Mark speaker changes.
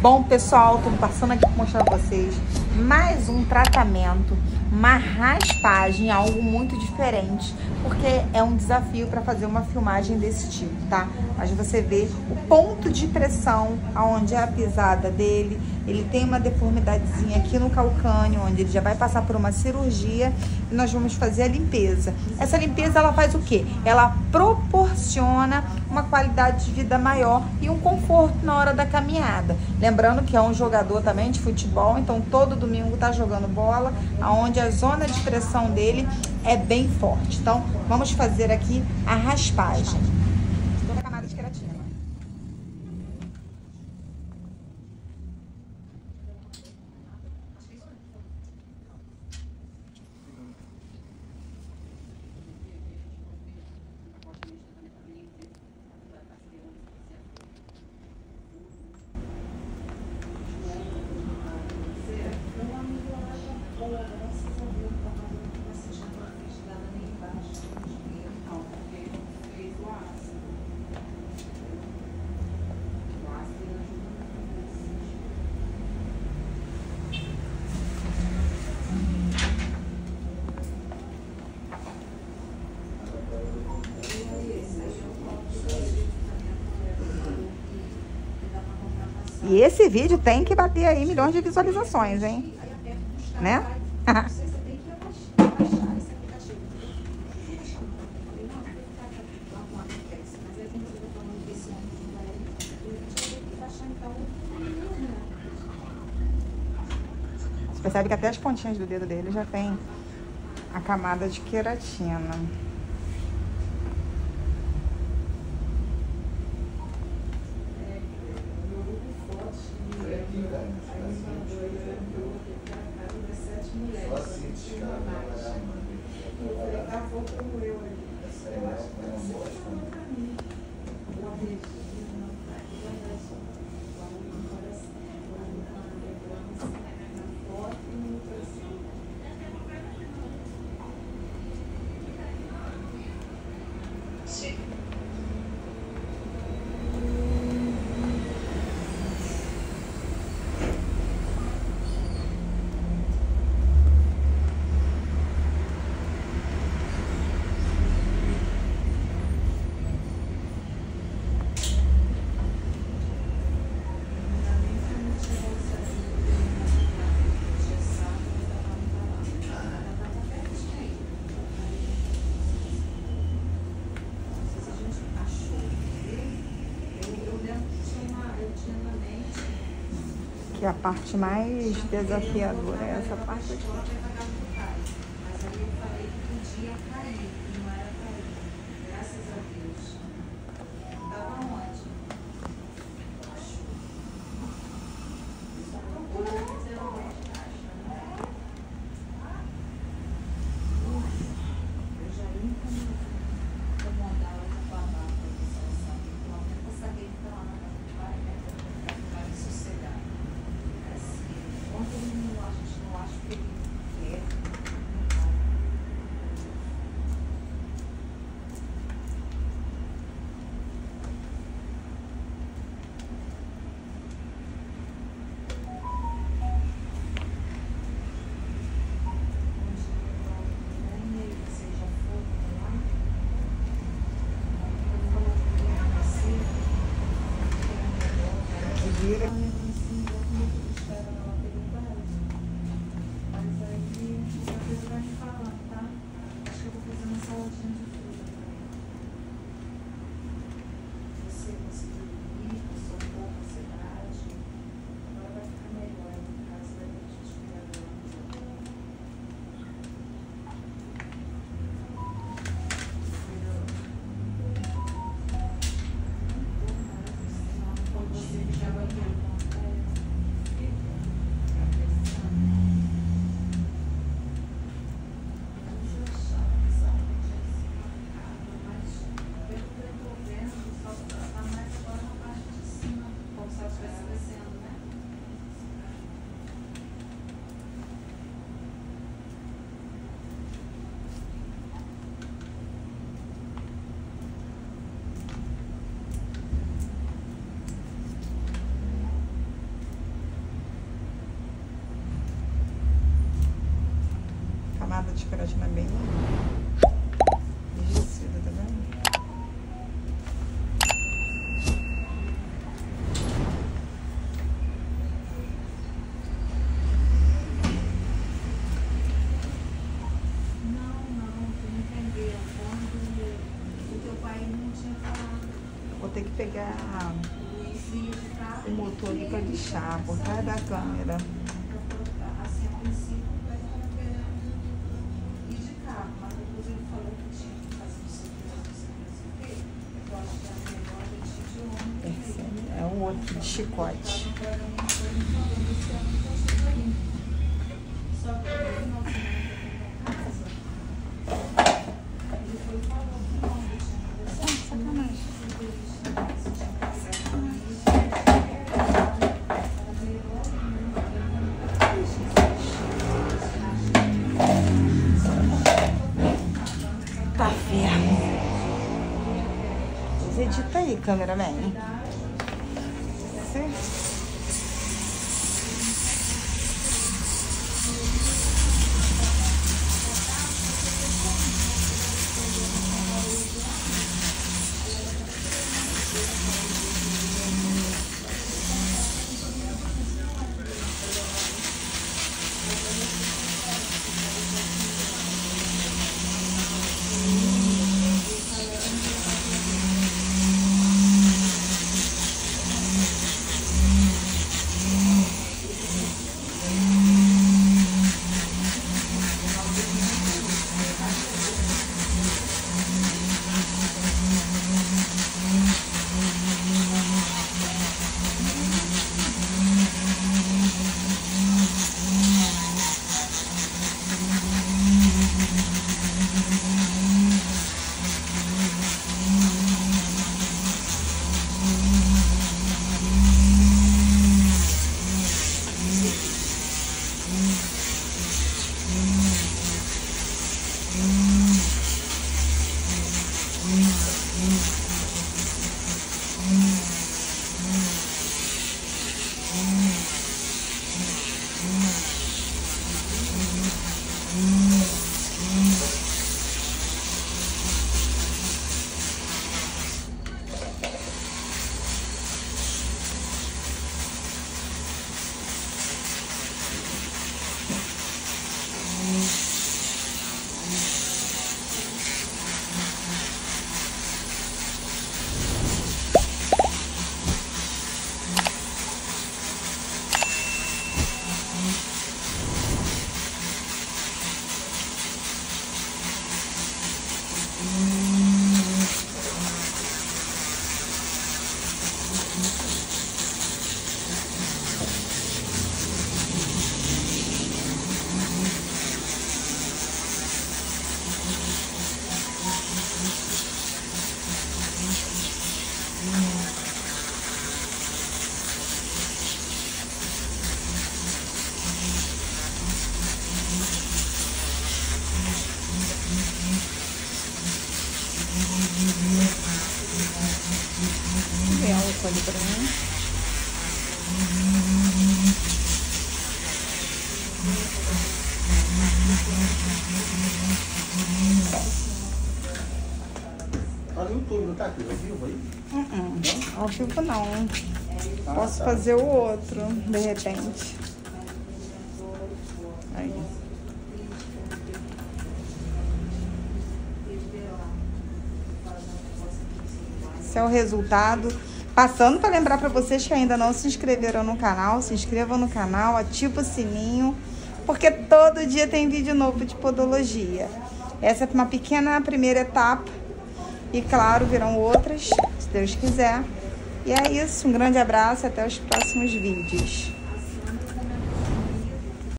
Speaker 1: Bom, pessoal, tô passando aqui para mostrar pra vocês mais um tratamento, uma raspagem, algo muito diferente, porque é um desafio para fazer uma filmagem desse tipo, tá? Mas você vê o ponto de pressão, aonde é a pisada dele, ele tem uma deformidadezinha aqui no calcânio, onde ele já vai passar por uma cirurgia e nós vamos fazer a limpeza. Essa limpeza, ela faz o quê? Ela proporciona uma qualidade de vida maior e um conforto na hora da caminhada. Lembrando que é um jogador também de futebol, então todo domingo tá jogando bola, aonde a zona de pressão dele é bem forte. Então, vamos fazer aqui a raspagem. Toda a camada de queratina. E esse vídeo tem que bater aí milhões de visualizações, hein? Né? Você percebe que até as pontinhas do dedo dele já tem a camada de queratina. Que a parte mais desafiadora é essa parte aqui.
Speaker 2: Mas aí eu falei que podia cair, e não era cair. Graças a Deus. Estava onde? Só procura fazer o eu já incomodava com a barra para você saber. Pelo menos eu sabia que estava para me sossegar. Ontem a gente não acha que ele quer.
Speaker 1: nada de queratina, bem enrijecida, tá vendo? Vou ter que pegar o motor ali pra lixar por trás da câmera.
Speaker 2: Assim, a princípio, vai ir de carro, mas depois ele falou que tinha que fazer não sei o que. Eu acho que é melhor a gente ir de ônibus.
Speaker 1: Esse é o outro de chicote.
Speaker 2: Só que no final de semana que eu fui em casa, ele foi e falou que não, deixa
Speaker 1: Sacanagem. Tá fermo. Edita aí, cameraman. Sim. Ali pra mim.
Speaker 3: Tá no YouTube, não tá aqui? Ao vivo aí?
Speaker 1: Ao vivo não. Posso fazer o outro, de repente. Aí. Esse é o resultado. Passando para lembrar para vocês que ainda não se inscreveram no canal, se inscrevam no canal, ativa o sininho, porque todo dia tem vídeo novo de podologia. Essa é uma pequena primeira etapa e, claro, virão outras, se Deus quiser. E é isso, um grande abraço e até os próximos vídeos.